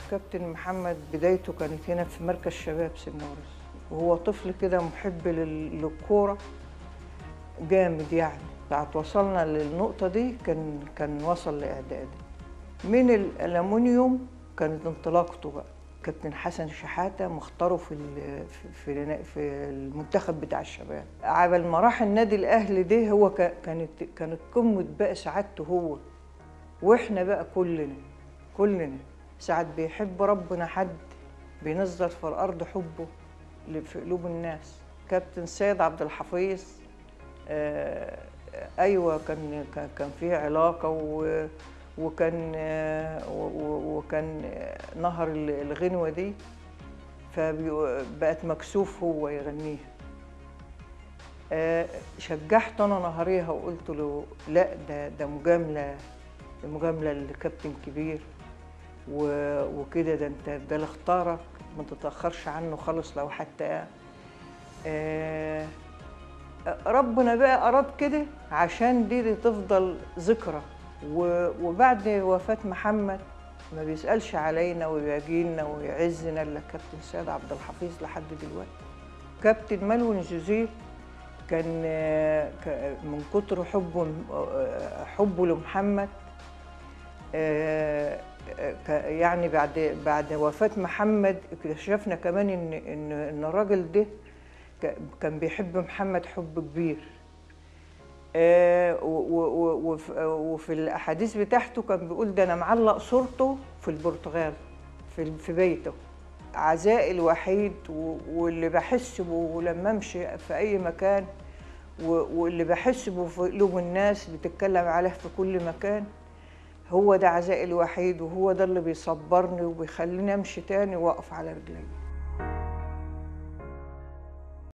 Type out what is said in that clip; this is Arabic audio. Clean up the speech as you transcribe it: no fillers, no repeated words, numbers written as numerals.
كابتن محمد بدايته كانت هنا في مركز شباب سنورس، وهو طفل كده محب للكورة جامد يعني. ساعة وصلنا للنقطة دي كان وصل لإعدادي. من الألمنيوم كانت انطلاقته بقى. كابتن حسن شحاتة مختاره في المنتخب بتاع الشباب. على ما راح النادي الأهلي ده هو كانت قمة بقى سعادته هو، واحنا بقى كلنا ساعات بيحب ربنا حد بينزل في الأرض حبه في قلوب الناس. كابتن سيد عبد الحفيظ أيوة كان فيه علاقة وكان نهر الغنوة دي، فبقت مكسوف هو يغنيها. شجعت أنا نهاريها وقلت له لا، ده مجاملة لكابتن كبير وكده، ده انت ده اللي اختارك، ما تتأخرش عنه خالص لو حتى ربنا بقى أراد كده عشان دي تفضل ذكرى. وبعد وفاة محمد ما بيسألش علينا ويجينا ويعزنا إلا كابتن سيد عبد الحفيظ لحد دلوقتي. كابتن ملون جوزيه كان من كتر حبه لمحمد، يعني بعد وفاة محمد اكتشفنا كمان ان الراجل ده كان بيحب محمد حب كبير. وفي الاحاديث بتاعته كان بيقول ده انا معلق صورته في البرتغال في بيته، عزائي الوحيد واللي بحس به لما امشي في اي مكان، واللي بحس به في قلوب الناس بتتكلم عليه في كل مكان. هو ده عزائي الوحيد، وهو ده اللي بيصبرني وبيخليني امشي تاني واقف على رجلي.